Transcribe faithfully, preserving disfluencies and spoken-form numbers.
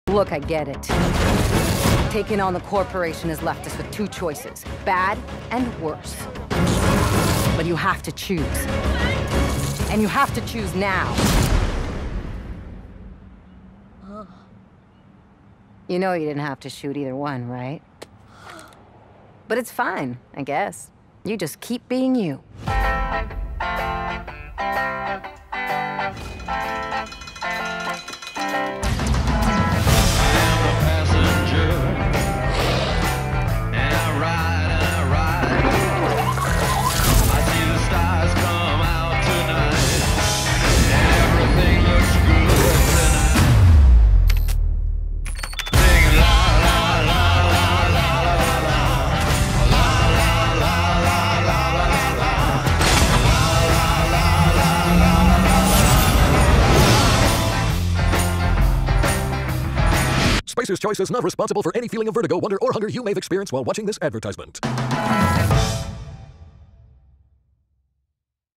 Look, I get it. Taking on the corporation has left us with two choices, bad and worse. But you have to choose. And you have to choose now. You know you didn't have to shoot either one, right? But it's fine, I guess. You just keep being you. Spacer's Choice is not responsible for any feeling of vertigo, wonder, or hunger you may have experienced while watching this advertisement.